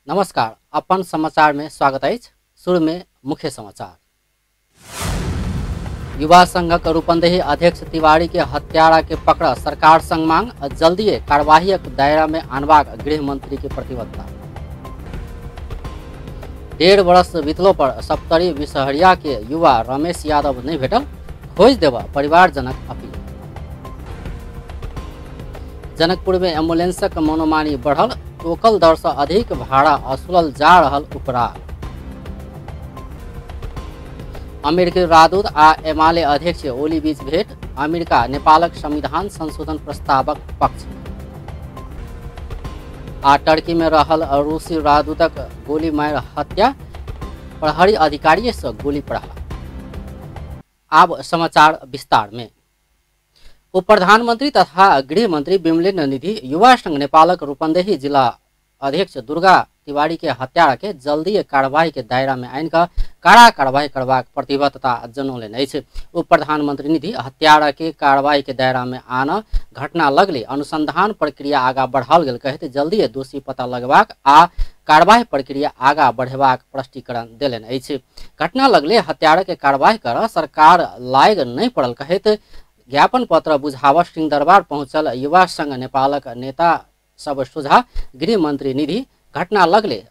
नमस्कार, अपन समाचार में स्वागत है। शुरू में मुख्य समाचार। युवा संघक रूपंदेही अध्यक्ष तिवारी के हत्यारा के पकड़ सरकार संग मांग, जल्दी कार्यवाही दायरा में आनबाक गृह मंत्री के प्रतिबद्धता। 1.5 वर्ष बीतलो पर सप्तरी बिसहरिया के युवा रमेश यादव नहीं भेटल, खोज देवा परिवारजनक अपील। जनकपुर में एम्बुलेंसक मनोमानी बढ़ल, टोकल दर से अधिक भाड़ा असुलल जा रहल उपराग। अमेरिकी राजदूत आ एमाले अध्यक्ष ओली बीच भेंट, अमेरिका नेपालक संविधान संशोधन प्रस्तावक पक्ष। आ टर्की में रहल रूसी राजदूतक गोली मार हत्या, प्रहरी अधिकारी से गोली पड़ला। अब समाचार विस्तार में। उप प्रधानमंत्री तथा गृह मंत्री बिमलेन्द्र निधि युवा संघ नेपालक रूपंदेही जिला अध्यक्ष दुर्गा तिवारी के हत्यारा के जल्दी कार्यवाही के दायरा में आइन का कड़ा कार्यवाही करबाक प्रतिबद्धता जनौलन अछि। उप प्रधानमंत्री निधि हत्यारा के कार्यवाही के दायरा में आना घटना लगले अनुसंधान प्रक्रिया आगा बढ़ाओल गेल कहते जल्दी दोषी पता लगबाक आ कार्यवाही प्रक्रिया आगा बढ़ेबाक स्पष्टीकरण देलन अछि। घटना लगले हत्यारा के कार्यवाही कर सरकार लायक नहीं पड़ल कहते ज्ञापन पत्र बुझावा सिंह दरबार पहुंचल युवा संघ नेपालक नेता सब सुझा गृह मंत्री निधि घटना लगले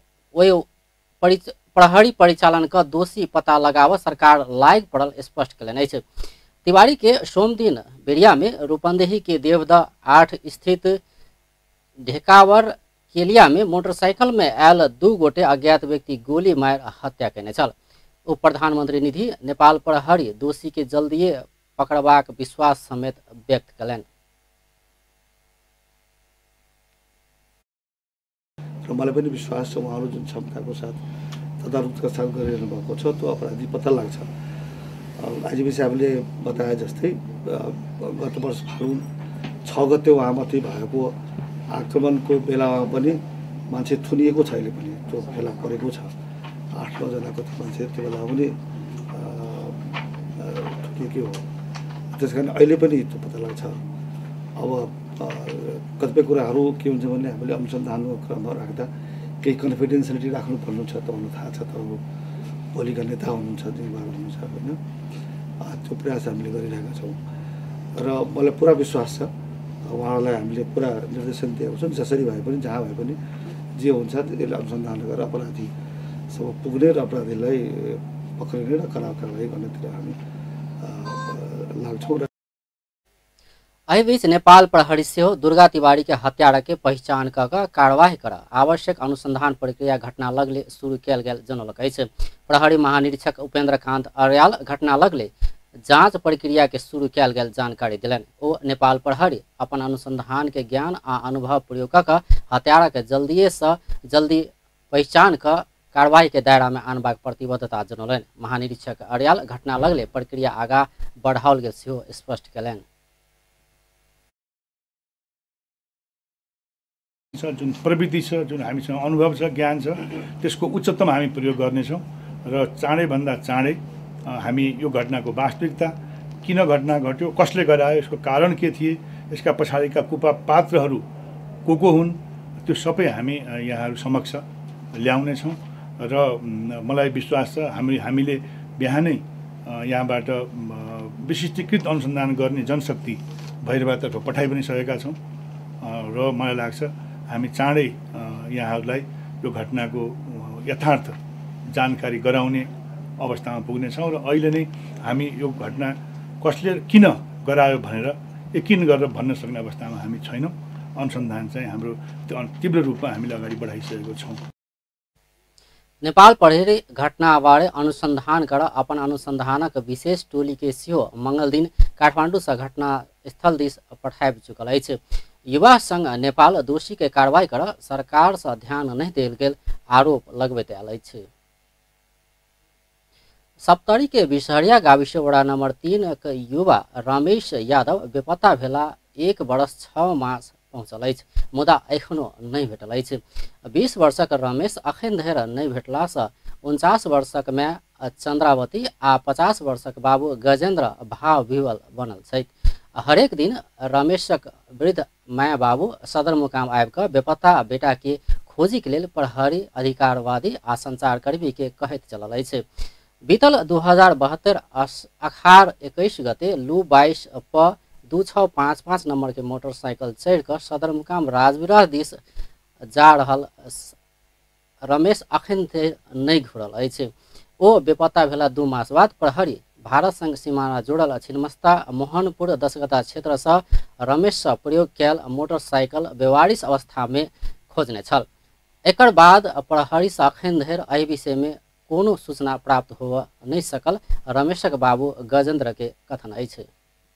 प्रहरी परिचालन का दोषी पता लगाव सरकार लायक पड़ल स्पष्ट कलन अछि। तिवारी के सोम दिन बेरिया में रूपंदेही के देवदा 8 स्थित ढेकावर केलिया में मोटरसाइकिल में आयल 2 गोटे अज्ञात व्यक्ति गोली मार हत्या कैने छल। उप प्रधानमंत्री निधि नेपाल प्रहरी दोषी के जल्दी पकड़बाक विश्वास समेत व्यक्त कलन। मलाई पनि विश्वास छ उहाँहरू जुन क्षमताको साथ तदारुकका साथ गरिरहनु भएको छ त्यो अपराधी पत्ता लाग्छ। आइजिपिसी हामीले बताए जस्तै गत वर्ष फागुन 6 गते उहाँमाथि भएको आक्रमणको बेलामा पनि मान्छे थुनिएको छ, अहिले पनि त्यो फेला परेको छ। 8-9 जनाको मान्छे त्यो बेला पनि ठुकिएकै हो। त्यसकारण अहिले पनि त्यो पत्ता लाग्छ। अब कतिपय कुराहरू के हुन्छ भने हामीले अनुसन्धानको क्रममा राख्दा केही कन्फिडेन्सियलिटी राख्नु पर्नु छ त हुनु थाहा छ त अब भोलिका नेता हुनुहुन्छ जिम्मेवार हुनुहुन्छ होइन, त्यो प्रयास हामीले गरिरहेका छौँ र मलाई पुरा विश्वास छ उहाँहरूलाई हामीले पुरा निर्देशन दिएको छौँ। जसरी भए पनि जहाँ भए पनि जे हुन्छ त्यसले अनुसन्धान गरेर अपराधीसम्म पुग्ने र अपराधीलाई पक्रिने र कड़ा कारवाही गर्नेतिर हामी लाग्छौँ। एहि बीच नेपाल प्रहरी से दुर्गा तिवारी के हत्यारा के पहचान कर कार्यवाही कर आवश्यक अनुसंधान प्रक्रिया घटना लगले शुरू किया गेल जनौलक अछि। प्रहरी महानिरीक्षक उपेन्द्र कांत अर्याल घटना लगले जांच प्रक्रिया के शुरू किया गेल जानकारी दिलन। ओ नेपाल प्रहरी अपन अनुसंधान के ज्ञान आ अनुभव प्रयोग कर हत्यारा के जल्दी पहचान कर कार्यवाही के दायरा में आनबाक प्रतिबद्धता जनौलन। महानिरीक्षक अर्याल घटना लगले प्रक्रिया आगा बढ़ाओल गेल सेहो स्पष्ट कयलनि। जुन प्रविधि छ, जुन हामीसँग अनुभव छ, ज्ञान छ, त्यसको उच्चतम हामी प्रयोग गर्नेछौँ र चाँडैभन्दा चाँडै हामी यो घटनाको वास्तविकता, किन घटना घट्यो, कसले गरायो, यसको कारण के थिए, यसका पछाडिका कुपापात्रहरू को हुन्, त्यो सबै हामी यहाँहरू समक्ष ल्याउनेछौँ र मलाई विश्वास छ हामीले बिहानै यहाँबाट विशिष्टीकृत अनुसन्धान गर्ने जनशक्ति भैरवातर्फ पठाइ पनि सकेका छौँ र मलाई लाग्छ हामी चाँडै यहाँहरूलाई यो घटनाको यथार्थ जानकारी गराउने अवस्थामा पुग्नेछौँ र अहिले नै हामी यो घटना कसले किन गरायो भनेर यकिन गरेर भन्न सक्ने अवस्थामा हामी छैनौँ। अनुसन्धान चाहिँ हाम्रो तीव्र रूपमा हामीले अगाडि बढाइसकेको छौँ। नेपाल प्रहरी घटनाबारे अनुसंधान कर अपन अनुसंधानक विशेष टोली के सेहो मंगल दिन काठमाडौँ से घटना स्थल दिस पठाबि चुकल अछि। युवा संघ नेपाल दोषी के कार्रवाई कर सरकार से ध्यान नहीं देल गेल आरोप लगबैत आयल अछि। सप्तरी के बिसहरिया गाविस वडा नंबर 3 के युवा रमेश यादव बेपत्ता भेला 1 वर्ष 6 मास पहुँचल अछि, मुदा एखनो नहीं भेटल अछि। 20 वर्षक रमेश अखन धरि नहीं भेटला से 49 वर्षक में चंद्रावती आ 50 वर्षक बाबू गजेंद्र भाव विवल बनल छथि। हरेक दिन रमेशक वृद्ध माया बाबू सदरमुकाम आबिकऽ बेपत्ता बेटा के खोजी के लेल प्रहरी अधिकारवादी आ संचारकर्मी के कहैत चलल अछि। बीतल 2072 अखाड़ 21 गते लू 22 प 2655 नंबर के मोटरसाइकिल चढ़ कर सदरमुकाम राजविराह दिस जा रहल रमेश अखन धरि नहीं घुरल अछि। ओ बेपत्ता भेला 2 मास बाद प्रहरी भारत संग सीमाना जोड़ल छिन्मस्ता मोहनपुर 10 गता क्षेत्र से रमेश से प्रयोग कैल मोटरसाइकिल बेवारिश अवस्था में खोजने छल। एकर बाद प्रहरी से अखन धरि एहि विषय में कोनो सूचना प्राप्त हो नहीं सकल रमेशक बाबू गजेंद्र के कथन अछि।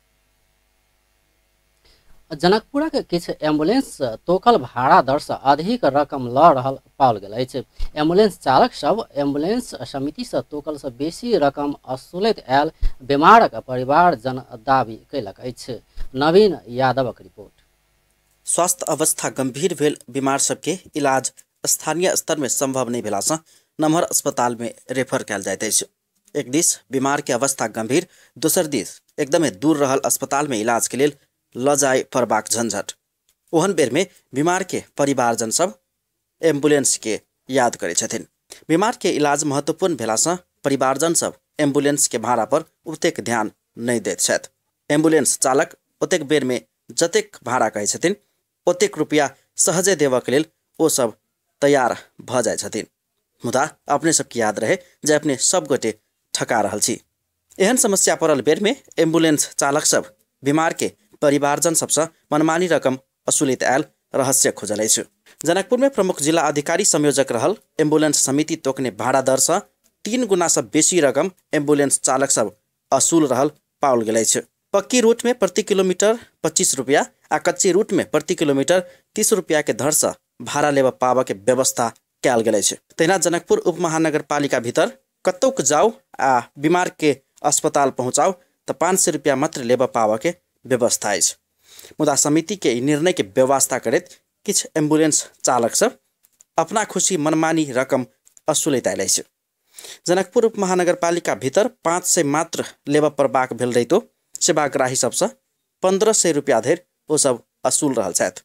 जनकपुरक किछु एम्बुलेंस तोकल भाड़ा दर से अधिक रकम ल रहल पाओल गेल अछि। एम्बुलेंस चालक सब एम्बुलेंस समिति से तोकल से बेसी रकम असुलैत आयल बीमारक परिवारजन दावी कयलक अछि। नवीन यादवक रिपोर्ट। स्वास्थ्य अवस्था गंभीर भेल बीमार सबके इलाज स्थानीय स्तर में संभव नहीं भेला सँ नम्हर अस्पताल में रेफर कयल जाइत अछि। एक दिस बीमार के अवस्था गंभीर, दोसर दिस एकदमै दूर रहल अस्पताल में इलाज के लेल ल जाय पड़बाक झंझट। ओहन बेर में बीमार के परिवारजन सब एम्बुलेंस के याद करे छथिन। बीमार के इलाज महत्वपूर्ण भेला सँ परिवारजन सब एम्बुलेंस के भाड़ा पर ओतेक ध्यान नहीं दैत छथि। एम्बुलेंस चालक ओतेक बेर में जतेक भाड़ा कहै छथिन ओतेक रुपया सहजे देबक लेल ओ सब तैयार भ जाय छथिन। मुदा अपने सबके याद रहे जे अपने सब गोटे ठका रहल छी। एहन समस्या पड़ल बेर में एम्बुलेंस चालक सब बीमार के परिवारजन सबसे मनमानी रकम असुलैत आयल रहस्य खोजल अछि। जनकपुर में प्रमुख जिला अधिकारी संयोजक रहल एम्बुलेंस समिति तोकने भाड़ा दर से 3 गुना से बेसी रकम एम्बुलेंस चालक सब असूल रहल पाओल गेल अछि। पक्की रूट में प्रति किलोमीटर 25 रुपया आ कच्ची रूट में प्रति किलोमीटर 30 रुपया के दर से भाड़ा लेब पाबऽ के व्यवस्था कयल गेल अछि। तहिना जनकपुर उप महानगर पालिका भीतर कतौक जाऊ आ बीमार के अस्पताल पहुँचाऊ तो 500 रुपया मात्र लेब पाबऽ के व्यवस्था अछि। मुदा समिति के निर्णय के व्यवस्था करैत किछ एम्बुलेंस चालक सब अपना खुशी मनमानी रकम असुलैत आयल अछि। जनकपुर उप महानगर पालिका भीतर 500 मात्र लेब पड़बाक भेल रहितो सेवाग्राही सबसे 1500 रुपया धरि ओ सब असूल रहल छथि।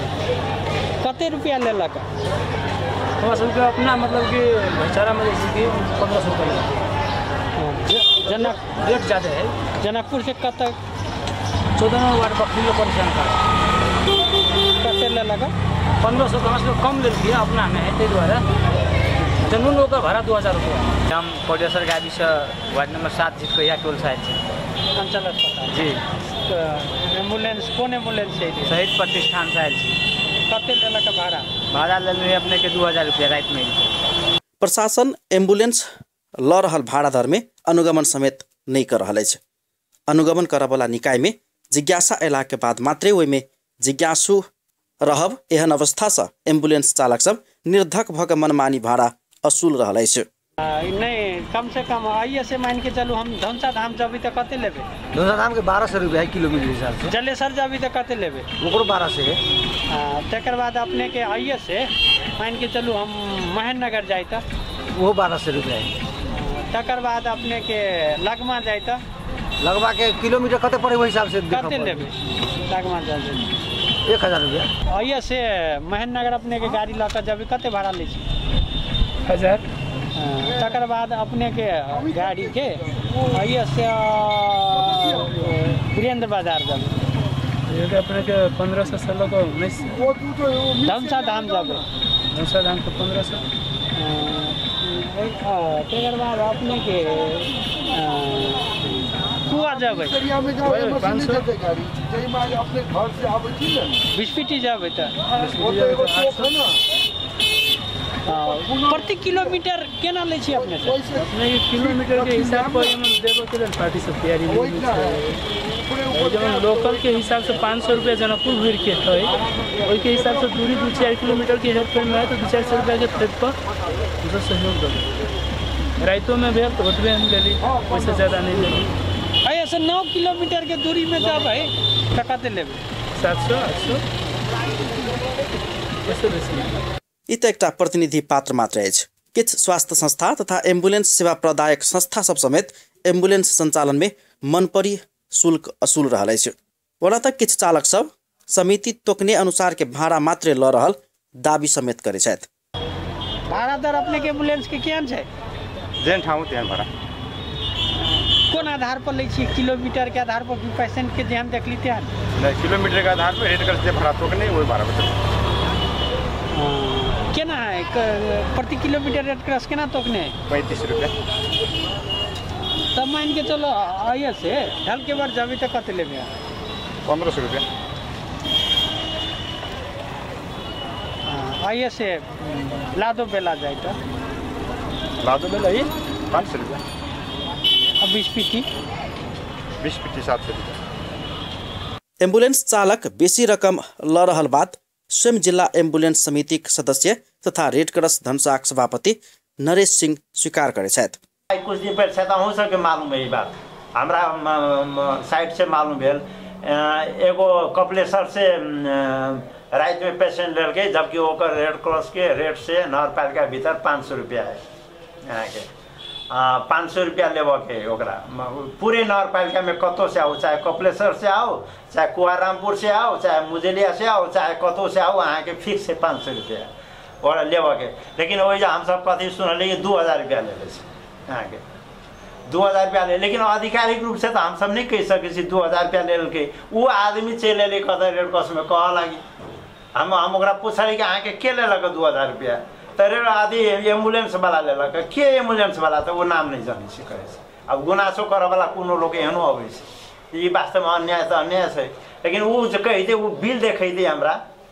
कते रुपया लेलक? हमरा सबके अपना मतलब कि बेचारा में जैसे कि 1500 रुपया जनक रेट ज़्यादा है। जनकपुर से कतक 14 वार्ड बखरी परेशान कर कते लेलक? 1500 तो हम कम ले लिया अपना में है, द्वारा जनून होकर भाड़ा 2000 रुपया। हम कोटेश्वर गाड़ी से वार्ड नंबर 7 जीत कहिया टोल साइड से अंचल अस्पताल जी एम्बुलेंस कौन एम्बुलेंस है? शहीद प्रतिष्ठान से आयल छी। कते लेलक भाड़ा? भाड़ा ले लिए अपने के 2000 रुपया रात में। प्रशासन एम्बुलेंस ल रहल भाड़ा दर में अनुगमन समेत नहीं कर रहल अछि। अनुगमन करऽ वाला निकाय में जिज्ञासा अयला के बाद मात्रे ओहि में जिज्ञासु रहब। एहन अवस्था से एम्बुलेंस चालक सब निर्धक भ के मनमानी भाड़ा असूल रहल अछि। नहीं कम से कम आइए से मान के चलू हम धनसा धाम जबी तो कते लेबे? धनसा धाम के 1200 रुपया है किलोमीटर हिसाब से। जलेसर जबी तो कते लेबे? ओकरो 1200 है। तकर बाद अपने के आइए से मान के चलू हम महेंद्रनगर जाए तो वो 1200 रुपया है। तकर बाद अपने के लगमा जाए तो लगवा के किलोमीटर कते पड़े वो हिसाब से कते लेबे? लगमा जाए 1000 रुपया। आइए से महेंद्रनगर अपने के गाड़ी ला कर जबी कते भाड़ा ले छी? 1000। तकर बाद अपने के गाड़ी के आइए से वीरेंद्र बाजार जाबे ये अपने के 1500 से लोग 1900 धमसा धाम जाबे। धनसा धाम के 1500। तकर बाद अपने के कुआ जाबे 500 बिस्पिटी जाबे तो प्रति किलोमीटर केना ले छी अपने से? अपने के किलोमीटर के हिसाब पर हम देबो के पार्टी सब तैयारी नहीं है। जब लोकल के हिसाब से 500 रुपया जनकपुर भीड़ के है ओई के हिसाब से दूरी 2-4 किलोमीटर के हेड पर में है तो 200 रुपया के फेट पर जो सहयोग दो। राइतों में भेल तो ओतबे हम ले ली, वैसे ज़्यादा नहीं ले ली। ऐसे 9 किलोमीटर के दूरी में जब है तो कते लेबे? 700 800 ऐसे बेसी। ई तो एकटा प्रतिनिधि पात्र मात्र अछि। किछ स्वास्थ्य संस्था तथा एम्बुलेंस सेवा प्रदायक संस्था सब समेत एम्बुलेंस संचालन में मनपरी शुल्क असूल रहल अछि। ओना तक किछ चालक सब समिति तोकने अनुसार के भाड़ा मात्र ल रहल दाबी समेत करे छथि। भाड़ा दर अपने के एम्बुलेंस के केहन छै? जेहन ठाउँ तेहन भाड़ा। कोन आधार पर लै छियै? किलोमीटर के आधार पर कि पेशेंट के जेहन देखली तेहन? नहीं, किलोमीटर के आधार पर रेट कर भाड़ा तो नहीं वही भाड़ा बता। केना है प्रति किलोमीटर रेट क्रॉस केना तोकने? 35 रुपया। तब मान के चलो आइए से ढल के बार जब तक कत लेबे? 1500 रुपया। आइए से लादो बेला जाए तो लादो बेला ही 500 रुपया। अब 20 पीटी 700 रुपया। एम्बुलेंस चालक बेसी रकम ल रहल बात स्वयं जिल्ला एम्बुलेंस समिति सदस्य तथा रेड क्रॉस धनसाक सभापति नरेश सिंह स्वीकार करे छथि। कुछ दिन पहले शायद अहूँ सबके मालूम है ये बात, हमरा साइड से मालूम भेल। एगो कपिलेश्वर से रात में पेशेंट लेल के, जबकि ओकर रेड क्रॉस के रेट से नगरपालिका भीतर 500 रुपया है। यहाँ के 500 रुपया लेबऽ के ओकरा पूरे नगरपालिका में कतौ से आओ, चाहे कपिलेश्वर से आओ, चाहे कुआरामपुर से आओ, चाहे मुजेलिया से आओ, चाहे कतौ से आओ, अहाँ के फिक्स है 500 रुपया ओकरा लेबऽ के। लेकिन वही हम सब कथी सुनलिए कि 2000 रुपया ले लै छै अहाँ के 2000 रुपया ले। लेकिन आधिकारिक रूप से तो हम सब नहीं कह सकै छी 2000 रुपया ले लेलकै। वो आदमी चलि एलै कतऽ रेड क्रॉस में कह लागी, हम ओकरा पूछलिए कि अहाँ के लेलक 2000 रुपया? तो आदि एम्बुलेंस वाला लेलक। के एम्बुलेंस वाला तो वो नाम नहीं जानी से कहे से। अब गुनासो करे वाला कोनो लोग एहनो अबै छै। ई वास्तव में अन्याय तो अन्याय है। लेकिन वो जो कही दे, वो बिल देखे दे हमरा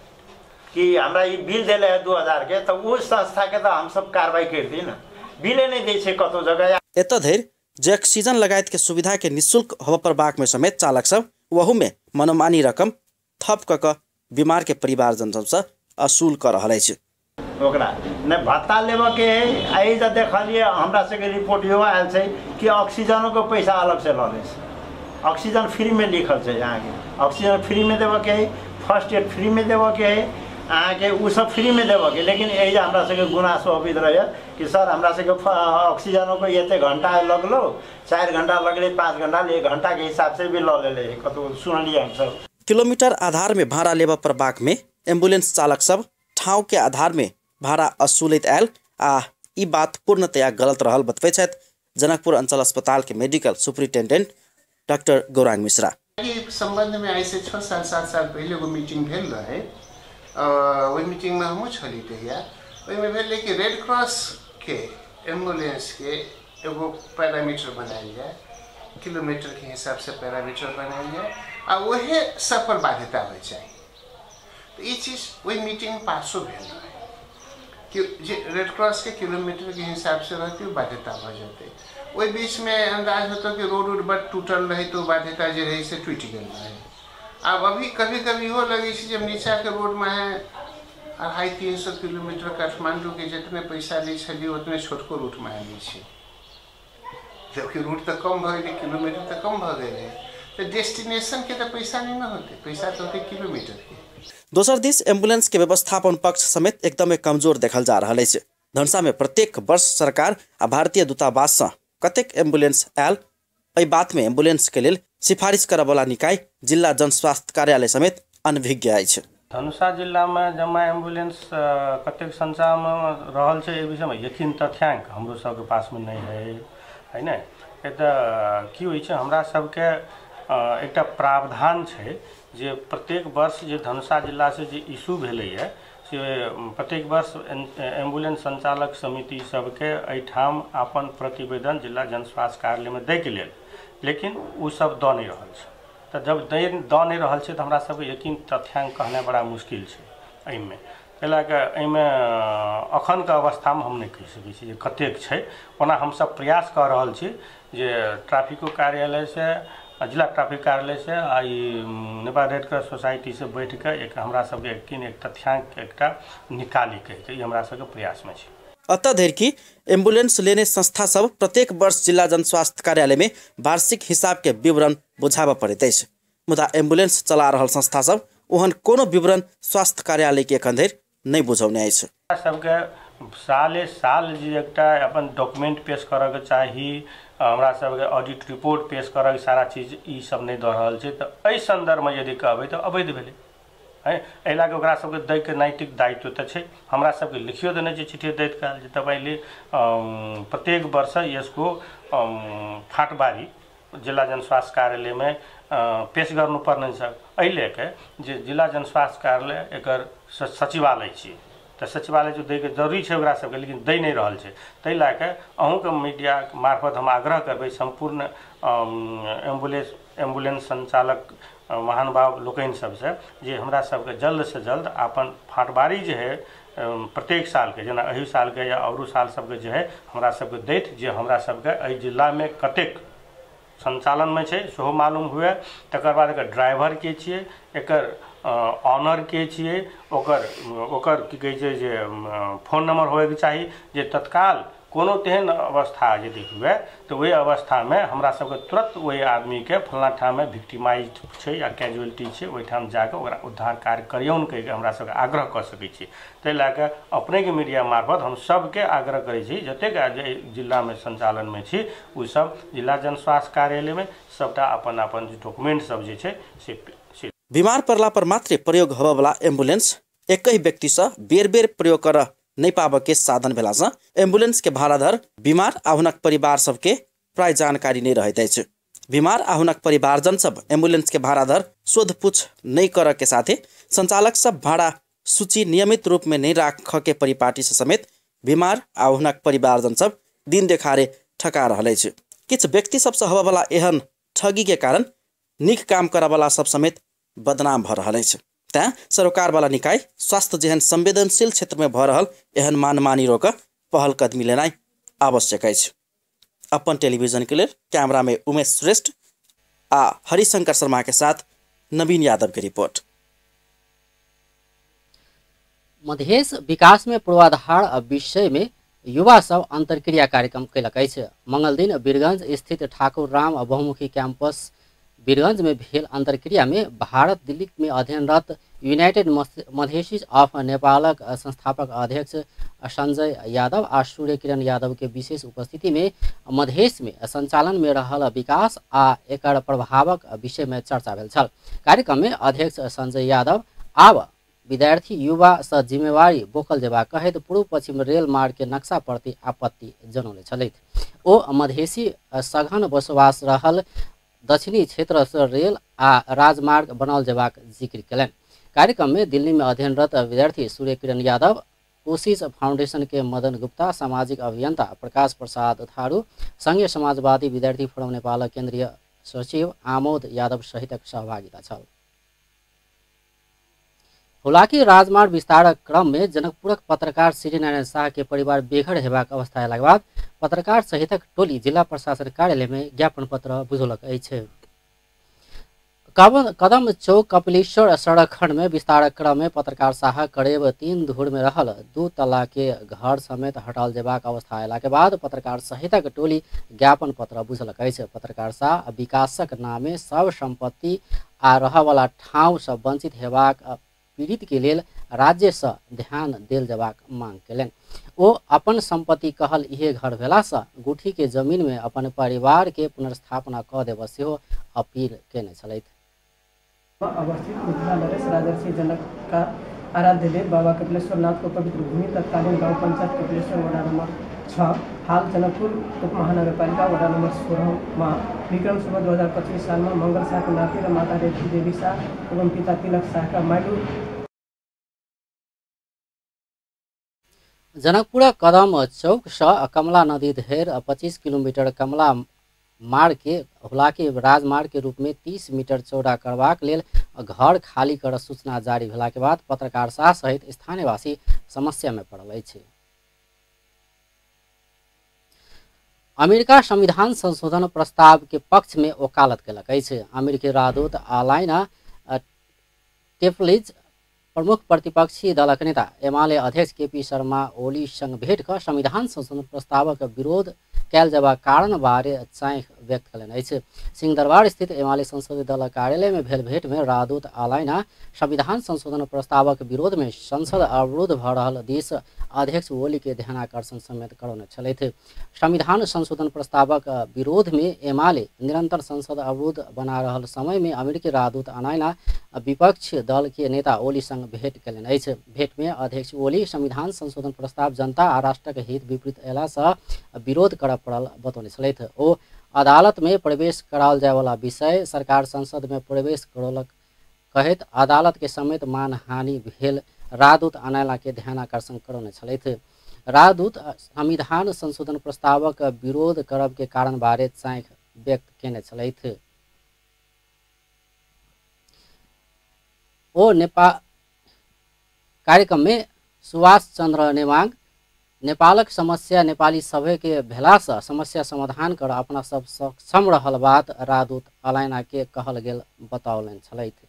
कि हमरा ये बिल दिले है 2000 के, तो उस संस्था के तो हम सब कार्रवाई करती ना। बिले नहीं दै छै कतौ जगह। एतऽ धरि जे ऑक्सीजन लगायत के सुविधा के निःशुल्क होबऽ पर बाक में समेत चालक सब वहू में मनमानी रकम थप कऽ बीमार के परिवारजन सबसँ असूल कर रहल अछि। ओकरा ने भत्ता लेबऽ के है। आई जे देखलिए हमरा सबके रिपोर्ट इहो आयल छै कि ऑक्सीजनो के पैसा अलग से लऽ लै छै। ऑक्सीजन फ्री में लिखल छै यहाँ के, ऑक्सीजन फ्री में देबऽ के है, फर्स्ट एड फ्री में देबऽ के है अहाँ के, उ सब फ्री में देबऽ के। लेकिन एहि हमरा सबके गुनासो अबैत रहैए कि सर हमरा सबके ऑक्सीजनो को एते घंटा लगलो, 4 घंटा लगले, 5 घंटा, 1 घंटा के हिसाब से भी लऽ लेले कतौ सुनलिए हम सब। किलोमीटर आधार में भाड़ा लेबऽ पर बाक में एम्बुलेंस चालक सब ठाउँ के आधार में भाड़ा असूलैत आयल आ ई बात पूर्णतया गलत रहल बतबै छथि जनकपुर अंचल अस्पताल के medical superintendent doctor Gaurang Mishra. संबंध में आई से 6 साल 7 साल पहले एगो मीटिंग भेल रहे। वही मीटिंग में हमहूँ छली तहिया। ओहिमे भेल कि रेड क्रॉस के एम्बुलेंस के एगो पैरामीटर बनायल जाए, किलोमीटर के हिसाब से पैरामीटर बनायल जाए आ वही सब पर बाध्यता हो जाए। तो ये चीज़ वही मीटिंग पासो भेल रहे कि जे रेड क्रॉस के किलोमीटर के हिसाब से रहती बाध्यता हो जाते। वही बीच में अंदाज होता कि रोड उड बड़ टूटल रही तो बाध्यता जो रही से टूट गई रहे। अब अभी कभी कभी हो लगे जब नीचा के रोड में है 250-300 किलोमीटर काठमांडू के जितने पैसा ली छली उतने छोटको रूट में ली छे, जबकि रूट तो कम भ गए, किलोमीटर तो कम भ गए। तो डेस्टिनेशन के तो पैसा नहीं न होते, पैसा तो होते किलोमीटर के। दोसर दिस एम्बुलेंस के व्यवस्थापन पक्ष समेत एकदमै कमजोर देखल जा रहल अछि। धनसा में प्रत्येक वर्ष सरकार आ भारतीय दूतावास से कतेक एम्बुलेंस आयल, एहि बात में एम्बुलेंस के लेल सिफारिश करय वाला निकाय जिला जनस्वास्थ्य कार्यालय समेत अनभिज्ञ अछि। धनुषा जिला में जमा एम्बुलेंस कतेक संख्या में रहल छै एहि विषय में यकीन तथ्यांक हमरो सबके पास में नहीं है न। एतऽ की होइ छै, हमरा सबके एकटा प्रावधान छै जे प्रत्येक वर्ष जे धनुषा जिला से जे इशू भेलैए से प्रत्येक वर्ष एम्बुलेंस संचालक समिति सबके एहिठाम अपन प्रतिवेदन जिला जनस्वास्थ्य कार्यालय में दै के लेल, लेकिन ओ सब दऽ नहीं रहल छै। तो जब दऽ नहीं रहल छै तो हमरा सबके यकीन तथ्यांक कहना बड़ा मुश्किल छै एहिमे। कैलाकि एहिमे अखन के अवस्था में हम नहीं कहि सकै छी जे कतेक छै। ओना हम सब प्रयास कर रहल छी जे ट्रैफिको कार्यालय से, जिला ट्रैफिक कार्यालय से आ नेपाल रेड क्रॉस सोसाइटी से बैठ के एक हमरा सबके यकीन एक तथ्यांक एकटा निकाली के हमरा सबके प्रयास में छै। अतः धरि की एम्बुलेंस लेने संस्था सब प्रत्येक वर्ष जिला जनस्वास्थ्य कार्यालय में वार्षिक हिसाब के विवरण बुझाबऽ पड़ैत अछि, मुदा एम्बुलेंस चला रहल संस्था सब ओहन कोनो विवरण स्वास्थ्य कार्यालय के एखन धरि नहीं बुझौने अछि। सबके साले साल जे एकटा अपन डॉक्यूमेंट पेश करऽ के चाही, हमरा सबके ऑडिट रिपोर्ट पेश करऽ के सारा चीज ई सब नहीं दऽ रहल छै। तो एहि संदर्भ में यदि कहबै तो अवैध भेलै। है एहि लए कऽ ओकरा सबके दैके नैतिक दायित्व तऽ छै हमरा सबके लिखियो देने छै चिट्ठी दैत काल जे तपाईँले प्रत्येक वर्ष यसको फाँटबारी जिल्ला जनस्वास्थ्य कार्यालयमा पेश गर्नुपर्ने छ एहि लेके जे जिल्ला जनस्वास्थ्य कार्यालय एकर सचिवालय छियै तऽ सचिवालय जो दैके जरूरी छै ओकरा सबके लेकिन दै नहि रहल छै ताहि लए कऽ अहूँके मीडिया मार्फत हम आग्रह करबै सम्पूर्ण एम्बुलेंस संचालक महानुभाव लोकनि सबसे जे हमरा सबके जल्द से जल्द अपन फाँटबारी जे है प्रत्येक साल के जेना एहि साल के या औरो साल सबके जे है हमरा सबके दैत जे हमरा सबके एहि जिला में कतेक संचालन में छै सेहो मालूम हुए तकर बाद एकर ड्राइवर के छियै एकर ऑनर के छियै ओकर की कहै छै जे फोन नंबर होएके चाही जे तत्काल कोनो तेहन अवस्था यदि हुए तो वही अवस्था में हमरा सबके तुरंत वही आदमी के फलना ठाम में विक्टिमाइज्ड छै या कैजुअलिटी छै ओहि ठाम जाके ओकरा उद्धार कार्य करियौन कहि के हमरा सबके आग्रह कर सकै छी ताहि लए कऽ अपने के मीडिया मार्फत हम सबके आग्रह करै छी जतेक जिला में संचालन में छी ओ सब जिला जनस्वास्थ्य कार्यालय में सबटा अपन अपन डॉक्यूमेंट सब जे छै से बीमार पड़ला पर मात्रै प्रयोग होबय वाला एम्बुलेंस एकै व्यक्ति से बेर बेर प्रयोग कर नहीं पाब के साधन भेला से एम्बुलेंस के भाड़ाधर बीमार आ हुनक परिवार सबके प्राय जानकारी नहीं रहैत अछि बीमार आ हुनक परिवारजन सब एम्बुलेंस के भाड़ाधर शोधपूछ नहीं कर के साथे संचालक सब भाड़ा सूची नियमित रूप में नहीं राख के परिपाटी से समेत बीमार आ हुनक परिवारजन सब दिन देखारे ठका रहल अछि किछ व्यक्ति सबसे होबय वाला एहन ठगी के कारण नीक काम करय वाला सब समेत बदनाम भ रहल अछि तैं सरकार वाला निकाय स्वास्थ्य जेहन संवेदनशील क्षेत्र में भ रहल एहन मानमानी रोक पहल कदमी लेनाइ आवश्यक अछि अपन टेलीविजन के लिए कैमरा में उमेश श्रेष्ठ आ हरिशंकर शर्मा के साथ नवीन यादव की रिपोर्ट। मधेश विकास में पूर्वाधार विषय में युवा सब अंतरक्रिया कार्यक्रम कयलक अछि मंगल दिन वीरगंज स्थित ठाकुर राम बहुमुखी कैंपस वीरगंज में भेल अंतरक्रिया में भारत दिल्ली में अध्ययनरत यूनाइटेड मधेसीज ऑफ नेपालक संस्थापक अध्यक्ष संजय यादव आ सूर्य किरण यादव के विशेष उपस्थिति में मधेश में संचालन में रहल विकास आ एकर प्रभावक विषय में चर्चा भेल छल। कार्यक्रम में अध्यक्ष संजय यादव आब विद्यार्थी युवा स जिम्मेवारी बोकल जेबा कहैत पूर्व पश्चिम रेल मार्ग के नक्शा प्रति आपत्ति जनौने छलथि। ओ मधेसी सघन बसोबास रहल दक्षिणी क्षेत्र से रेल आ राजमार्ग बनाओल जेबाक जिक्र कयलनि। कार्यक्रम में दिल्ली में अध्ययनरत विद्यार्थी सूर्य किरण यादव कोशिश फाउंडेशन के मदन गुप्ता सामाजिक अभियंता प्रकाश प्रसाद थारू संघीय समाजवादी विद्यार्थी फोरम नेपाल केंद्रीय सचिव आमोद यादव सहित सहभागिता छल। हुलाकी राजमार्ग विस्तारक क्रम में जनकपुरक पत्रकार श्रीनारायण शाह के परिवार बेघर हेबाक अवस्था अयलाक बाद पत्रकार सहितक टोली जिला प्रशासन कार्यालय में ज्ञापन पत्र बुझौलक अछि। कदम चौक कपिलेश्वर सड़क खंड में विस्तारक क्रम में पत्रकार शाह करीब 3 धूर में रहल 2 तल्ला के घर समेत हटाल जेबाक अवस्था अयला के बाद पत्रकार सहितक टोली ज्ञापन पत्र बुझलक अछि। पत्रकार शाह विकासक नामे सब संपत्ति आ रहय वाला ठाउँ से वंचित हेबाक पीड़ित के लेल राज्य से ध्यान देल जबाक मांग कयलनि। ओ अपन संपत्ति कहल इहे घर भेला से गुठी के जमीन में अपन परिवार के पुनर्स्थापना क देब सेहो अपील केने छलथि। अवस्थित मिथिला नरेश राजर्षि जनक का आराध्य देव बाबा कपिलेश्वर नाथ को पवित्र भूमि तत्कालीन गांव पंचायत कपिलेश्वर वार्ड नंबर 6 हाल जनकपुर उप महानगरपालिका वार्ड नंबर 16 में विक्रम संवत 2025 साल में मंगल शाह के नाती और माता रेखी देवी शाह एवं पिता तिलक शाह का माइलू जनकपुर कदम चौक से कमला नदी धरि 25 किलोमीटर कमला मार्ग के हुलाकी राजमार्ग के रूप में 30 मीटर चौड़ा करबाक लेल घर खाली कर सूचना जारी भेला के बाद पत्रकार शाह सहित स्थानीयवासी समस्या में पड़ल अछि। अमेरिका संविधान संशोधन प्रस्ताव के पक्ष में वकालत कयलक अछि। अमेरिकी राजदूत आलाइना टेफ्लिज प्रमुख प्रतिपक्षी दलक नेता एमाले अध्यक्ष केपी शर्मा ओलीसँग भेट कऽ संविधान संशोधन प्रस्तावक विरोध कयल जयबाक कारण बारे चाँहि व्यक्त कयलनि अछि। सिंहदरबार स्थित एमाले संसदीय दल कार्यालय में भेल भेंट में राजदूत आलाइना संविधान संशोधन प्रस्तावक विरोध में संसद अवरुद्ध भऽ रहल दिस अध्यक्ष ओली के ध्यानाकर्षण समेत करौने छलथि। संविधान संशोधन प्रस्तावक विरोध में एमाले निरंतर संसद अवरुद्ध बना रहल समय में अमेरिकी राजदूत आलाइना विपक्ष दल के नेता ओली संग भेंट कयलनि अछि। भेंट में अध्यक्ष ओली संविधान संशोधन प्रस्ताव जनता आ राष्ट्रक हित विपरीत अयला सँ विरोध करऽ पड़ल बतौने छलथि। ओ अदालत में प्रवेश कराओल जाय वाला विषय सरकार संसद में प्रवेश करौलक कहैत अदालत के समेत मानहानि भेल राजदूत आनैला के ध्यानाकर्षण करौने छलथि। राजदूत संविधान संशोधन प्रस्तावक विरोध करब के कारण बारे चाँहि व्यक्त केने छलथि। ओ नेपाल कार्यक्रम में सुभाष चंद्र नेवांग नेपालक समस्या नेपाली सभे के भेला सँ समस्या समाधान कर अपना सब सक्षम रहल बात राजदूत आलाइना के कहल गेल बताओलन छलथि।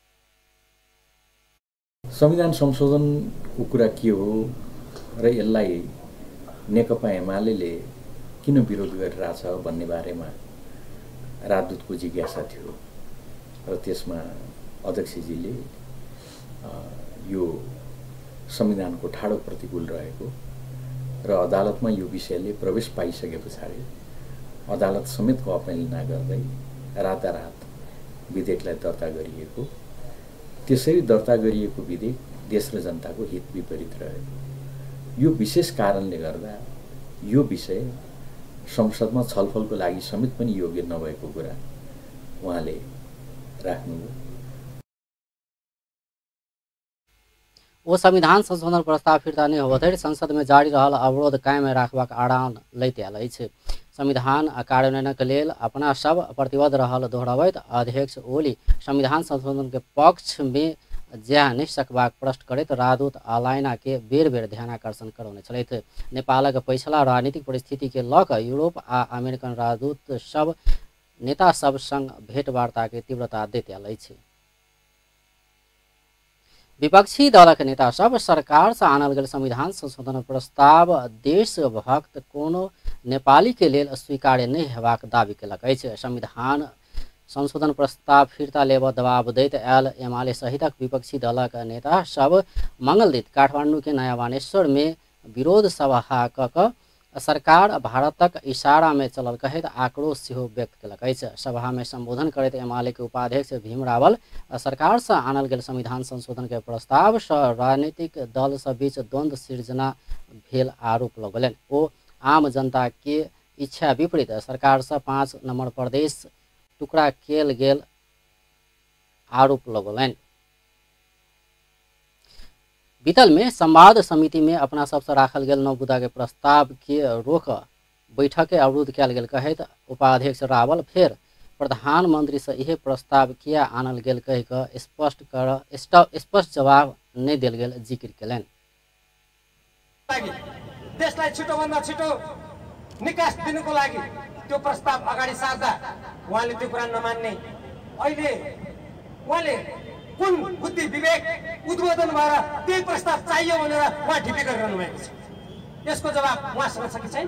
संविधान संशोधनको कुरा के हो र यसलाई नेकपा एमाले किन विरोध गरिरहेछ भन्ने बारेमा राजदूतको जिज्ञासा थियो र त्यसमा अध्यक्षजीले यो संविधानको ठाडो प्रतिकूल रहेको र अदालतमा यो विषयले प्रवेश पाइसके पछाडि अदालत समेतको अवहेलना गर्दै रातारात विधेयकलाई दर्ता गरिएको, त्यसरी दर्ता गरिएको विधेयक देश र जनताको हित विपरीत रह्यो। यो विशेष कारणले गर्दा यो विषय संसदमा छलफलको लागि समेत पनि योग्य नभएको कुरा उहाँले राख्नुभयो। ओ संविधान संशोधन प्रस्ताव फिर्ता नहीं होबधरि संसद में जारी रहल अवरोध कायम राखबाक आह्वान लैत आयल अछि। संविधान कार्यान्वयनक लेल अपना सब प्रतिबद्ध रहल दोहराबैत अध्यक्ष ओली संविधान संशोधन के पक्ष में जा नहीं सकबाक प्रश्न करैत राजदूत आलाइना के बेर बेर ध्यानाकर्षण करौने छलथि। नेपालक पछिला राजनीतिक परिस्थिति के लऽ कऽ यूरोप आ अमेरिकन राजदूत सब नेता सब संग भेंटवार्ता के तीव्रता दैत आयल अछि। विपक्षी दलक नेता सब सरकार से आनल गेल संविधान संशोधन प्रस्ताव देशभक्त कोनो नेपाली के लेल स्वीकार्य नहीं हेबाक दावी केलक अछि। संविधान संशोधन प्रस्ताव फिर्ता लेब दबाव दैत आयल एमाले सहितक विपक्षी दलक नेता सब मंगल दिन काठमांडू के नया बानेश्वर में विरोध सभा कऽ सरकार भारतक इशारा में चलल कहैत आक्रोश सेहो व्यक्त केलक अछि। सभा में संबोधन करैत एमाले के उपाध्यक्ष भीम रावल सरकार से आनल गेल संविधान संशोधन के प्रस्ताव से राजनीतिक दल सब बीच द्वंद्व सृजना भेल आरोप लगौलनि। ओ आम जनता के इच्छा विपरीत सरकार से 5 नंबर प्रदेश टुकड़ा केल गेल आरोप लगौलनि। बीतल में संवाद समिति में अपना सबसे राखल गेल 9 मुद्दा के प्रस्ताव के रोक बैठक के अवरुद्ध कयल गेल कहैत उपाध्यक्ष रावल फेर प्रधानमंत्री से यह प्रस्ताव किया आनल गेल कहि कऽ स्पष्ट जवाब नहीं देल गेल जिक्र केलनि। देशलाई छिटोभन्दा छिटो निकास दिनुको लागि त्यो प्रस्ताव अगाडि सार्दा उहाँले त्यो कुरा नमान्ने, अहिले उहाँले कुन बुद्धि विवेक उद्बोधन भएर त्यही प्रस्ताव चाहियो भनेर उहाँ ढिपी गरिरहनु भएको छ। यसको जवाब उहाँसँग छ कि छैन?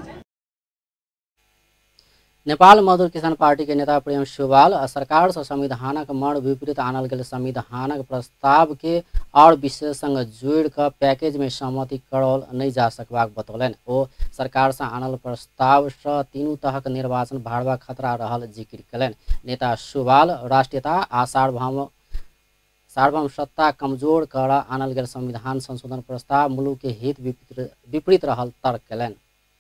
नेपाल मजदूर किसान पार्टी के नेता प्रेम सुवाल सरकार से संविधानक मर्म विपरीत आनल गेल संविधानक प्रस्ताव के और विषय संग जोड़ कर पैकेज में सहमति करल नहीं जा सकबाक बतौलनि। ओ सरकार से आनल प्रस्ताव से तीनू तहक निर्वाचन भाड़बा खतरा रहल जिक्र केलनि। नेता सुवाल राष्ट्रीयता आ सार्वभौम सत्ता कमजोर कर आनल गेल संविधान संशोधन प्रस्ताव मुलुक के हित विपरीत रहल तर्क केलनि।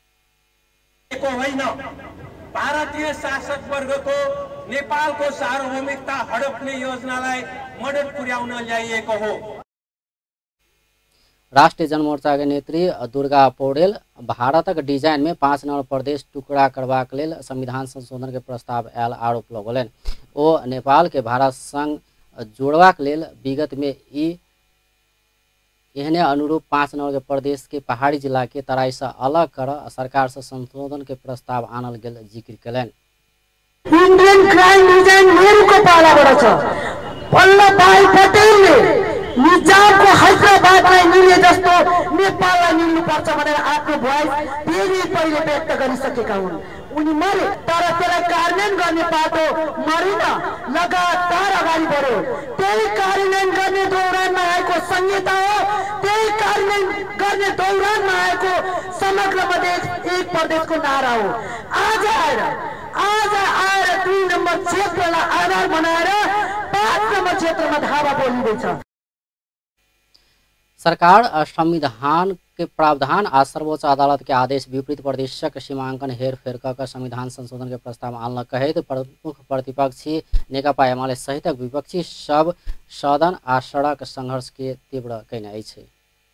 भारतीय शासक वर्गको नेपालको सार्वभौमिकता हडप्ने योजनालाई मद्दत पुर्याउन ल्याइएको हो। राष्ट्रीय जनमोर्चा के नेत्री दुर्गा पौडेल भारतक डिजाइन में 5 नंबर प्रदेश टुकड़ा करबाक लेल संविधान संशोधन के प्रस्ताव आयल आरोप लगौलनि। ओ नेपाल के भारत संग जोड़बाक लेल विगत में एहने अनुरूप 5 नंबर के प्रदेश के पहाड़ी जिला के तराई से अलग कर सरकार से संशोधन के प्रस्ताव आनल गेल जिक्र केलनि। इंडियन क्राइम डिजाइन मेरुको पालाबाट छ। वल्लभ भाई पटेलले निजामको हैदराबादलाई निले जस्तो नेपाललाई निल्नुपर्छ भनेर आफ्नो भोइस फेरि पहिले व्यक्त गरिसकेका हुन्। उनी मरे तर त्यसलाई कार्यान्वयन गर्ने पाटो मरेन, लगातार अगाडि बढ्यो। त्यही कार्यान्वयन गर्ने दौरानमा आएको संहिता हो, त्यही कार्यान्वयन गर्ने दौरानमा आएको समग्र मधेस एक प्रदेशको नारा हो। आज आएर 2 नम्बर क्षेत्रलाई आधार बनाएर 5 नम्बर क्षेत्रमा धावा बोलिँदैछ। सरकार संविधान के प्रावधान आज सर्वोच्च अदालत के आदेश विपरीत प्रदेशक सीमांकन हेरफेर का संविधान संशोधन के प्रस्ताव आनल कहित प्रमुख प्रतिपक्षी नेकपा एमाले सहित विपक्षी सब सदन आ सड़क संघर्ष के तीव्र कैने अछि।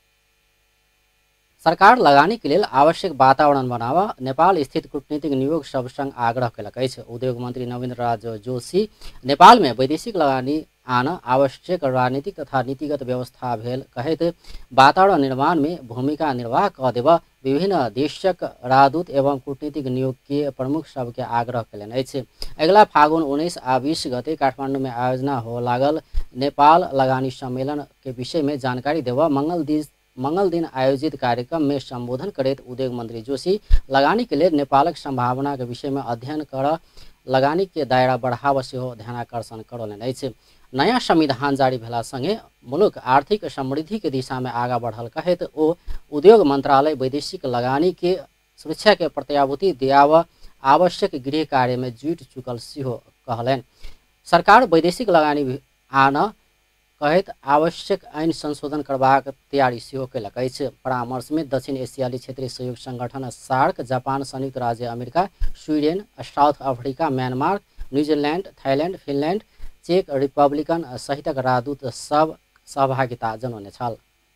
सरकार लगानी के लिए आवश्यक वातावरण बनावा नेपाल स्थित कूटनीतिक नियोग सब संग आग्रह कयलक अछि। उद्योग मंत्री नवीन राज जोशी नेपाल में वैदेशिक लगानी आन आवश्यक राजनीतिक तथा नीतिगत व्यवस्था भेल कहैत वातावरण निर्माण में भूमिका निर्वाह क देव विभिन्न देशक राजदूत एवं कूटनीतिक नियोग के प्रमुख सबके आग्रह कयलनि अछि। अगिला फागुन 19 आ 20 गते काठमांडू में आयोजना हो लागल नेपाल लगानी सम्मेलन के विषय में जानकारी देव मंगल दिन आयोजित कार्यक्रम में संबोधन करते उद्योग मंत्री जोशी लगानी के लिए नेपालक संभावना के विषय में अध्ययन कर लगानी के दायरा बढ़ावा से ध्यानाकर्षण करौलनि अछि। नया संविधान जारी भेला संगे मुलुक आर्थिक समृद्धि के दिशा में आगा बढ़ल कहत ओ उद्योग मंत्रालय वैदेशिक लगानी के सुरक्षा के प्रत्याभूति दियाव आवश्यक गृह कार्य में जुट चुकल सिहो कहलनि। सरकार वैदेशिक लगानी आन कहत आवश्यक ऐन संशोधन करबाक तैयारी सिहो कयलक अछि। परामर्श में दक्षिण एशियाली क्षेत्रीय सहयोग संगठन सार्क, जापान, संयुक्त राज्य America, Sweden, South Africa, Myanmar, New Zealand, Thailand, Finland, चेक रिपब्लिकन सहितक राजदूत सब सहभागिता जनौने छल।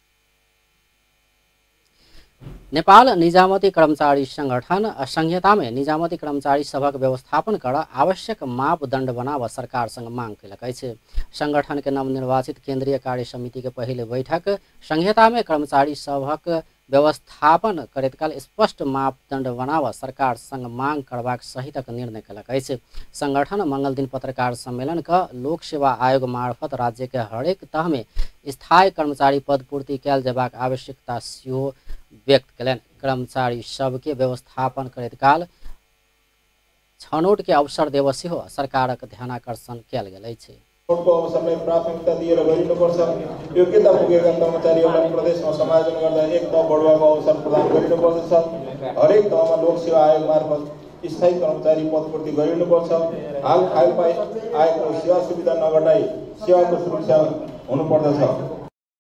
नेपाल निजामती कर्मचारी संगठन संहिता में निजामती कर्मचारी सभक व्यवस्थापन कर आवश्यक मापदंड बनाव सरकार संग मांग कयलक अछि। संगठन के नवनिर्वाचित केंद्रीय कार्य समिति के पहले बैठक संहिता में कर्मचारी सभक व्यवस्थापन करैत काल स्पष्ट मापदंड बनाव सरकार संग मांग करबाक सहितक निर्णय कयलक अछि। संगठन मंगल दिन पत्रकार सम्मेलन का लोक सेवा आयोग मार्फत राज्य के हरेक तह में स्थायी कर्मचारी पद पूर्ति कयल जेबाक आवश्यकता सेहो व्यक्त कयलनि। कर्मचारी सबके व्यवस्थापन करैत काल छनौट के अवसर देव सेहो सरकारक ध्यानाकर्षण कयल गेल अछि। समय प्राथमिकता दिएर गरिनुपर्छ। योग्यता पुगेका कर्मचारीहरूलाई प्रदेशमा समायोजन गर्दा एक तह बढुवाको अवसर प्रदान गरिनुपर्दछ। हरेक तहमा लोक सेवा आयोग मार्फत स्थायी कर्मचारी पदपूर्ति गरिनुपर्छ। हाल खाइल आएको सेवा सुविधा नघटाई सेवाको सुरक्षा हुनुपर्दछ।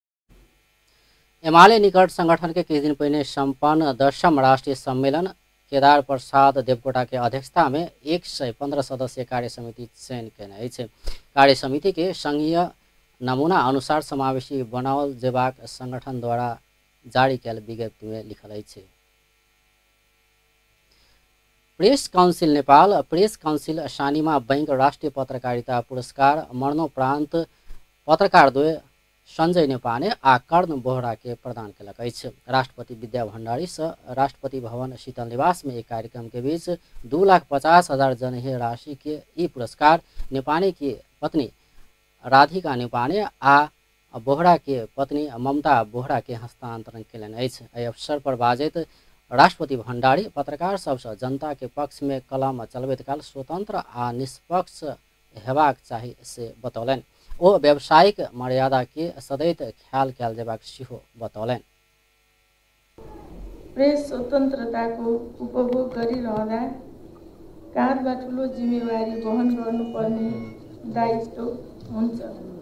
एमाले निकट संगठन के कुछ दिन पहले संपन्न 10वां राष्ट्रीय सम्मेलन केदार प्रसाद देवकोटा के अध्यक्षता में 115 सदस्यीय कार्य समिति चयन कयने अछि। कार्य समिति के संघीय नमूना अनुसार समावेशी बनाओल जेबाक संगठन द्वारा जारी कयल विज्ञप्ति में लिखल अछि। Press council Nepal press council Sanima bank राष्ट्रीय पत्रकारिता पुरस्कार मरणोपरांत पत्रकार द्वय संजय नेपाने आ कर्ण बोहरा के प्रदान कयलक अछि। राष्ट्रपति विद्या भण्डारी से राष्ट्रपति भवन शीतल निवास में एक कार्यक्रम के बीच 2,50,000 जनहीय राशि के ई पुरस्कार नेपाने की पत्नी राधिका नेपाने आ बोहरा के पत्नी ममता बोहरा के हस्तांतरण कयलनि अछि। एहि अवसर पर बाजैत राष्ट्रपति भण्डारी पत्रकार सबसे जनता के पक्ष में कलम चलबैत काल स्वतंत्र आ निष्पक्ष हेबाक चाही से बतौलनि। ओ व्यावसायिक मर्यादा के सदैव ख्याल कयल जेबाक सेहो बतौलनि। प्रेस स्वतन्त्रताको उपभोग गरिरहँदा काँधमा ठुलो जिम्मेवारी वहन गर्नुपर्ने दायित्व हुन्छ।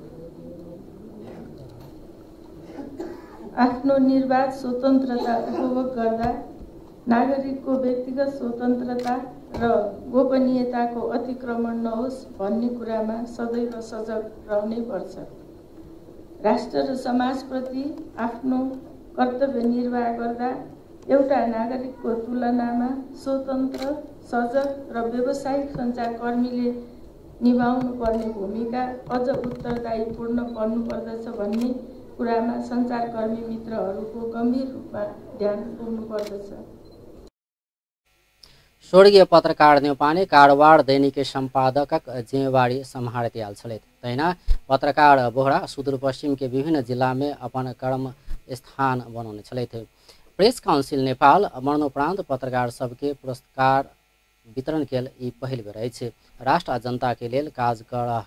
आफ्नो निर्वाध स्वतन्त्रता उपभोग गर्दा नागरिकको व्यक्तिगत स्वतन्त्रता र गोपनीयताको अतिक्रमण नहोस् भन्ने कुरामा सदैव सजग रहनै पर्छ। राष्ट्र र समाजप्रति आफ्नो कर्तव्य निर्वाह गर्दा एउटा नागरिकको तुलनामा स्वतन्त्र, सजग र व्यावसायिक सञ्चारकर्मीले निभाउनु पर्ने भूमिका अझ उत्तरदायीपूर्ण बन्नुपर्दछ भन्ने कुरामा सञ्चारकर्मी मित्रहरूको गम्भीर रूपमा ध्यान पुग्नुपर्दछ। स्वर्गीय पत्रकार न्यौपाने कारोबार दैनिक संपादकक जिम्मेवारी सम्हारैत आयल छलथि। तहिना पत्रकार बोहरा सुदूरपश्चिम के विभिन्न जिला में अपन कर्म स्थान बनौने छलथि। प्रेस काउंसिल नेपाल मरणोपरांत पत्रकार सबके पुरस्कार वितरण केल ई पहिल बेर अछि। राष्ट्र आ जनता के लेल काज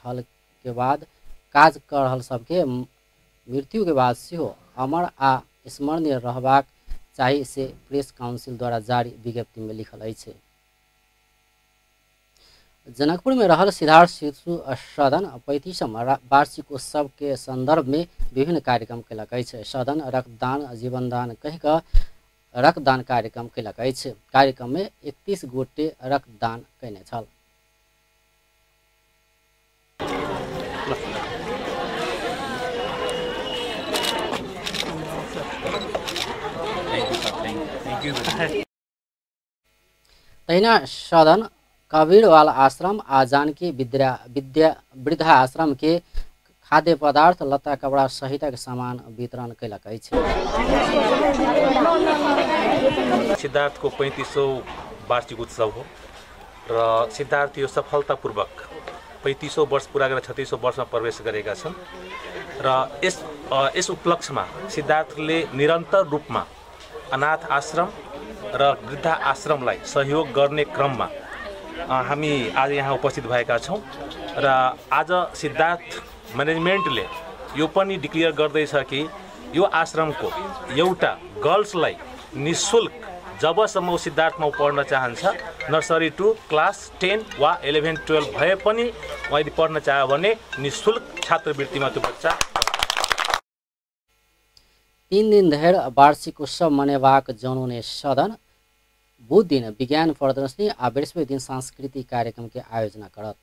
कर रहल सबके मृत्यु के बाद सेहो अमर आ स्मरणीय रहबाक चाही से प्रेस काउंसिल द्वारा जारी विज्ञप्ति में लिखल अछि। जनकपुर में रहल सिद्धार्थ शिशु सदन 35वां वार्षिक उत्सव के संदर्भ में विभिन्न कार्यक्रम कयलक अछि। सदन रक्तदान जीवनदान कहि कऽ रक्तदान कार्यक्रम कयलक अछि। कार्यक्रम में 31 गोटे रक्तदान कयने छल। तहिना सदन कबीरवाल आश्रम आ जानकी वृद्धा आश्रम के खाद्य पदार्थ लत्ता कपड़ा सहितक सामान वितरण कयलक अछि। सिद्धार्थ को 3500 वार्षिक उत्सव हो र सिद्धार्थ यो सफलतापूर्वक 3500 वर्ष पूरा गरेर 3600 वर्षमा प्रवेश गरेका छन् र यस उपलक्ष्यमा सिद्धार्थले निरन्तर रूपमा अनाथ आश्रम र वृद्धा आश्रमलाई सहयोग गर्ने क्रममा हामी आज यहाँ उपस्थित भएका छौं र आज सिद्धार्थ म्यानेजमेन्टले यो पनि डिक्लेयर गर्दैछ कि यो आश्रमको एउटा गर्ल्सलाई निशुल्क जबसम्म सिद्धार्थमा पढ्न चाहन्छ नर्सरी टु क्लास 10 वा 11 12 भए पनि यदि पढ्न चाह्यो भने निशुल्क छात्रवृत्तिमा त्यो बच्चा 3 दिन धरि वार्षिक उत्सव मनेबाक जनाउने सदन बुध दिन विज्ञान प्रदर्शनी आ बृहस्पति दिन सांस्कृतिक कार्यक्रम के आयोजना करत।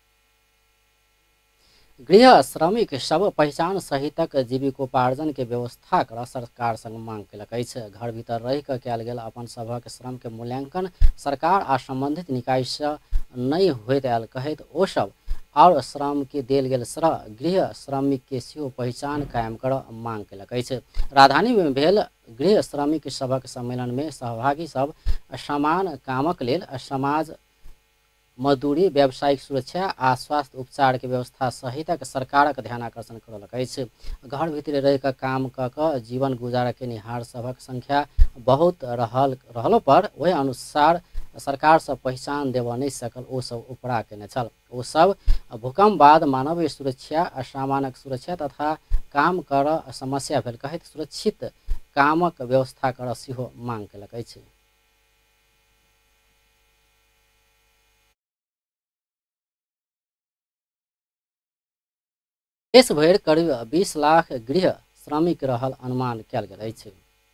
गृह श्रमिक सब पहचान सहितक जीविकोपार्जन के व्यवस्था कर सरकार संग मांग कयलक अछि। घर भीतर रहि कऽ कयल गेल अपन सभक श्रम के मूल्यांकन सरकार आ संबंधित निकाय सँ नहि होइत आयल कहैत ओ सब और श्रम के देल गेल श्रह गृह श्रमिक के सेहो पहचान कायम कर मांग कयलक अछि। राजधानी में भेल गृह श्रमिक सभक सम्मेलन में सहभागी सब समान कामक लेल समाज मजदूरी व्यावसायिक सुरक्षा आ स्वास्थ्य उपचार के व्यवस्था सहितक सरकारक ध्यानाकर्षण करलक अछि। घर भीतर रहि कऽ काम कऽ कऽ जीवन गुजारा केनिहार सभक संख्या बहुत रहलो पर ओहि अनुसार सरकार से पहचान देबऽ नहि सकल ओ सब उपरा केने छल। ओ सब भूकंप बाद मानवीय सुरक्षा असामानक सुरक्षा तथा काम कर समस्या भेल कहैत सुरक्षित कामक व्यवस्था कर सेहो मांग कयलक अछि। देश भरि करीब 20 लाख गृह श्रमिक रहल अनुमान कयल गेल अछि।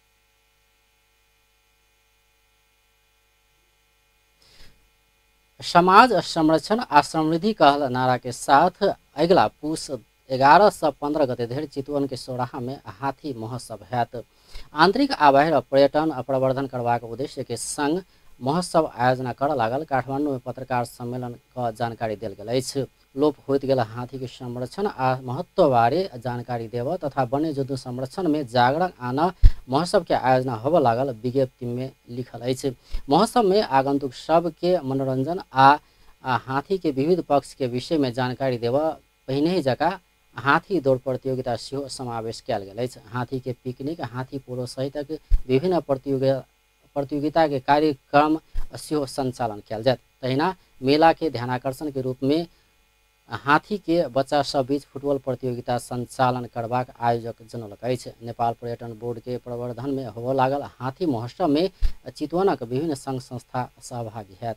समाज संरक्षण आ समृद्धि कहल नारा के साथ अगला पुष 11 से 15 गते धरि चितवन के सौराहा में हाथी महोत्सव हैत। आंतरिक आ बाह्य पर्यटन प्रवर्धन करबाक उद्देश्य के संग महोत्सव आयोजना कर लागल काठमांडू में पत्रकार सम्मेलन का जानकारी देल गेल अछि। लोप होइत गेल हाथी के संरक्षण आ महत्व बारे जानकारी देव तथा वन्य जन्तु संरक्षण में जागरण आना महोत्सव के आयोजना होबऽ लागल विज्ञप्ति में लिखल अछि। महोत्सव में आगंतुक सब के मनोरंजन आ हाथी के विविध पक्ष के विषय में जानकारी देव पहिने ही जकाँ हाथी दौड़ प्रतियोगिता सेहो समावेश कयल गेल अछि। हाथी के पिकनिक हाथी पोलो सहित विभिन्न प्रतियोगिता के कार्यक्रम सेहो संचालन कयल जायत। तहिना मेला के ध्यानाकर्षण के रूप में हाथी के बच्चा सब बीच फुटबॉल प्रतियोगिता संचालन करबाक आयोजक जनौलक अछि। नेपाल पर्यटन बोर्ड के प्रवर्धन में होबऽ लागल हाथी महोत्सव में चितवनक विभिन्न संघ संस्था सहभागी हैत।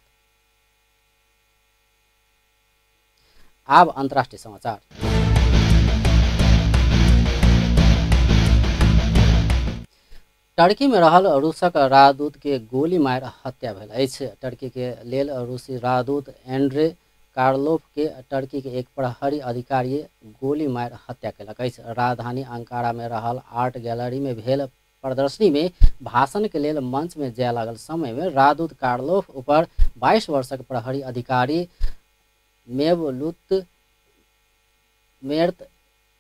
आब अंतर्राष्ट्रीय समाचार। टर्की में रहल रूसक राजदूत के गोली मार हत्या भेल अछि। टर्की के लेल रूसी राजदूत एंड्रे कार्लोव के टर्की के एक प्रहरी अधिकारी गोली मार हत्या कयलक अछि। राजधानी अंकारा में रहल आर्ट गैलरी में भेल प्रदर्शनी में भाषण के लेल मंच में जाय लागल समय में राजदूत कार्लोव ऊपर 22 वर्षक प्रहरी अधिकारी मेवलूत मेर्त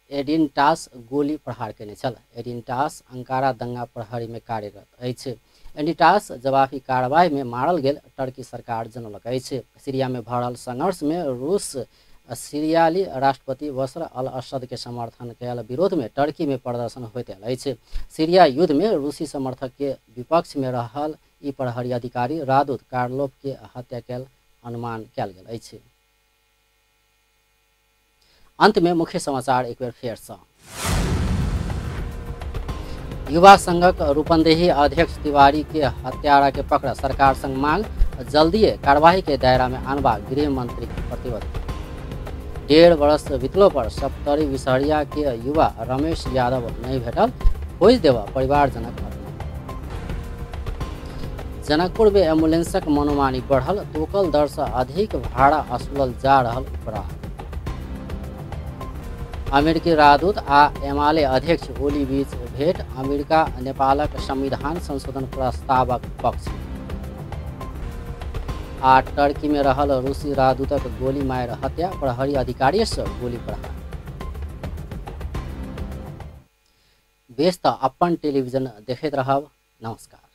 एडिनटास गोली प्रहार केने छल। एडिनटास अंकारा दंगा प्रहरी में कार्यरत अछि। एनिटास जवाबी कार्रवाई में मारल गेल टर्की सरकार जनौलक अछि। सीरिया में भऽ रहल संघर्ष में रूस सीरियाली राष्ट्रपति बशर अल असद के समर्थन कयल विरोध में टर्की में प्रदर्शन होइत अछि। सीरिया युद्ध में रूसी समर्थक के विपक्ष में रहल ई प्रहरी अधिकारी रादूत कार्लोव के हत्या कयल अनुमान कयल गेल अछि। अंत में मुख्य समाचार एक बेर फेर सँ। युवा संघक रूपंदेही अध्यक्ष तिवारी के हत्यारा के पकड़, सरकार संग मांग जल्दी कार्रवाई के दायरा में आनबा गृह मंत्री प्रतिबद्ध। 1.5 वर्ष बीतलो पर सप्तरी विसहरिया के युवा रमेश यादव नहीं भेटल, खोज देवा परिवारजनक घटना। जनकपुर में एम्बुलेंसक मनोमानी बढ़ल, टोकन दर से अधिक भाड़ा असुलल जा रहल अपराध। अमेरिकी राजदूत आ एमाले अध्यक्ष ओली बीच भेंट, अमेरिका नेपालक संविधान संशोधन प्रस्तावक पक्ष। आ टर्की में रहल रूसी राजदूतक गोली मार हत्या, प्रहरी अधिकारी से गोली प्रहार। बेस त अपन टेलीविजन देखैत रहब। नमस्कार।